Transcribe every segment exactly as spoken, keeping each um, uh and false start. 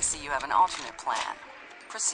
I see you have an alternate plan. Proceed.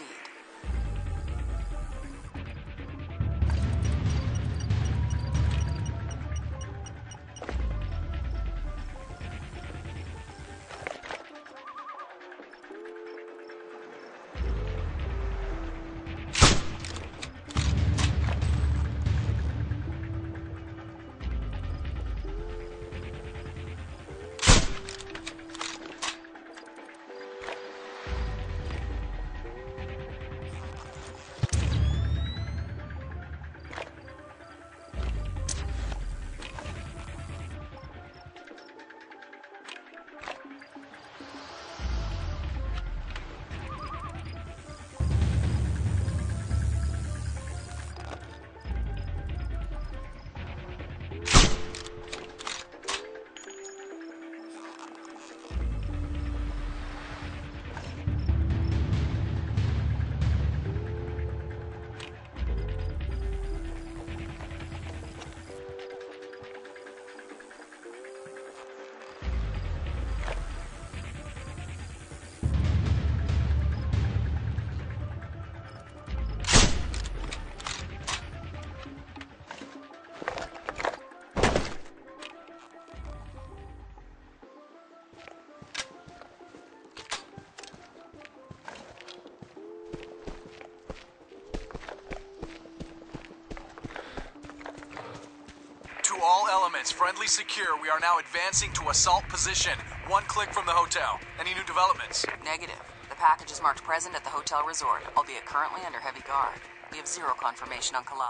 All elements, friendly secure. We are now advancing to assault position. One click from the hotel. Any new developments? Negative. The package is marked present at the hotel resort, albeit currently under heavy guard. We have zero confirmation on Kalal.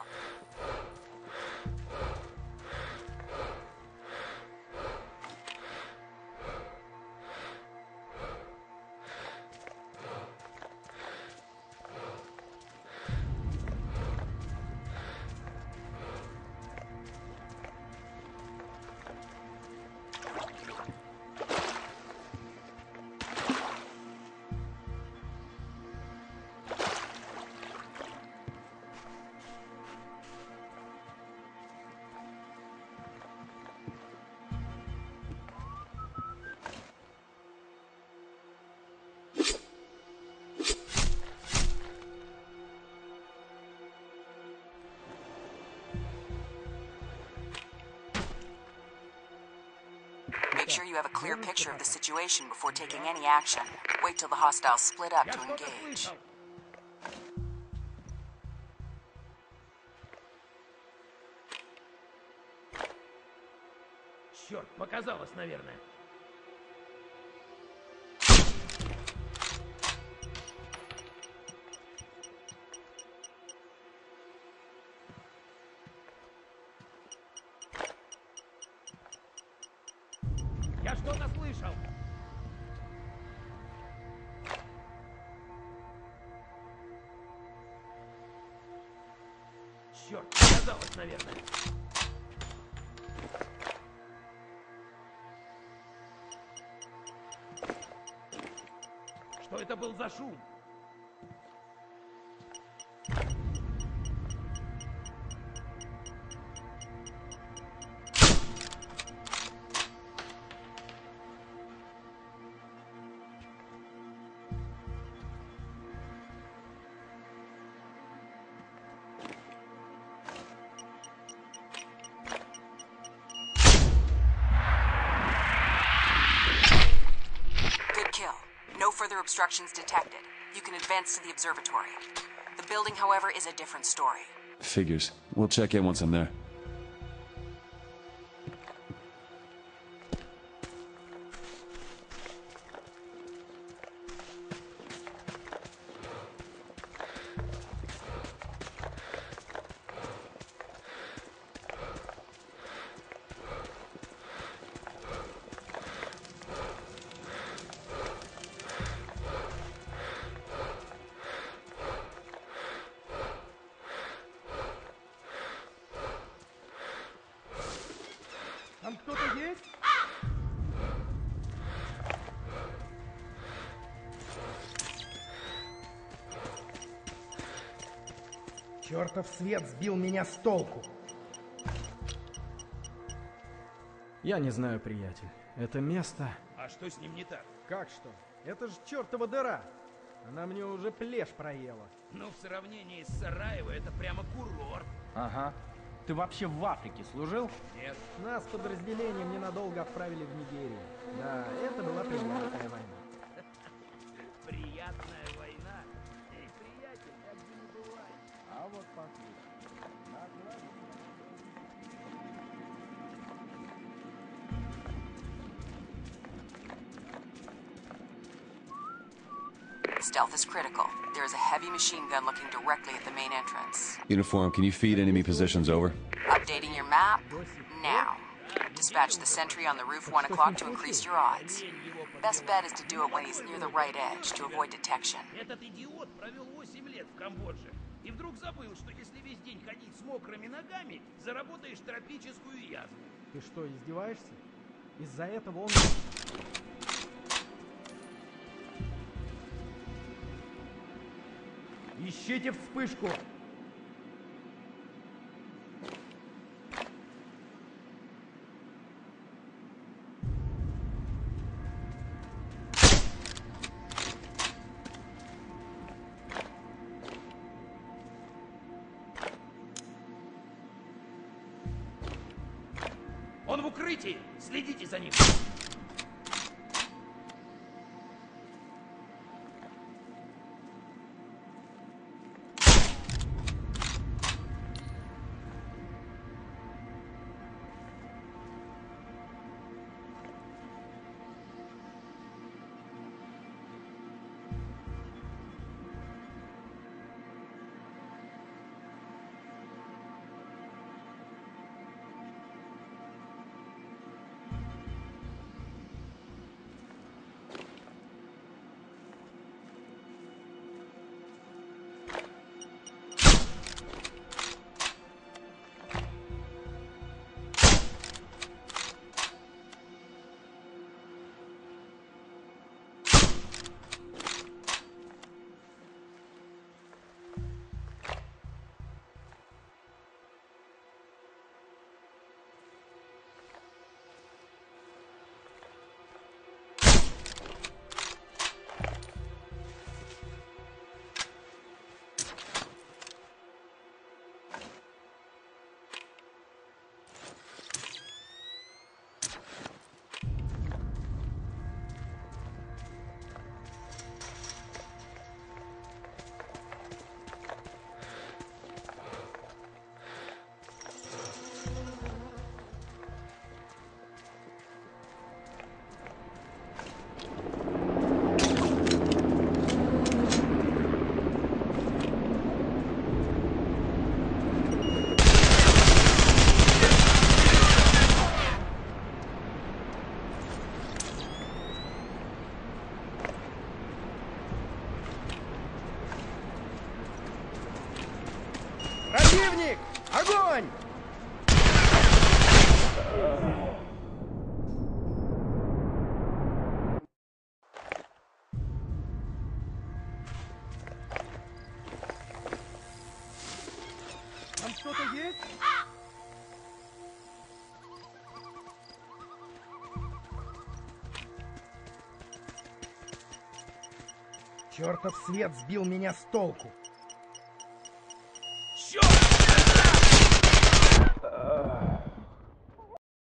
Make sure you have a clear picture of the situation before taking any action. Wait till the hostiles split up to engage. Черт, показалось, наверное. Я что-то слышал. Черт, показалось, наверное. Что это был за шум? Further obstructions detected. You can advance to the observatory. The building, however, is a different story. Figures. We'll check in once I'm there. Там кто-то есть? Чертов свет сбил меня с толку. Я не знаю, приятель. Это место... А что с ним не так? Как что? Это ж чертова дыра. Она мне уже плешь проела. Ну, в сравнении с Сараево, это прямо курорт. Ага. Ты вообще в Африке служил? Нет. Нас с подразделением ненадолго отправили в Нигерию. Да, это была приятная война. Приятная война. Эй, приятель, как бы не бывает. А вот послушай. Stealth is critical. There is a heavy machine gun looking directly at the main entrance. Uniform, can you feed enemy positions over? Updating your map now. Dispatch the sentry on the roof one o'clock to increase your odds. Best bet is to do it when he's near the right edge to avoid detection. Этот идиот провел восемь лет в Камбодже. И вдруг забыл, что если весь день ходить с мокрыми ногами, заработаешь тропическую язву. Ты что, издеваешься? Из-за этого он... Ищите вспышку! Он в укрытии! Следите за ним! Противник! Огонь! Там кто-то есть? Чертов свет сбил меня с толку.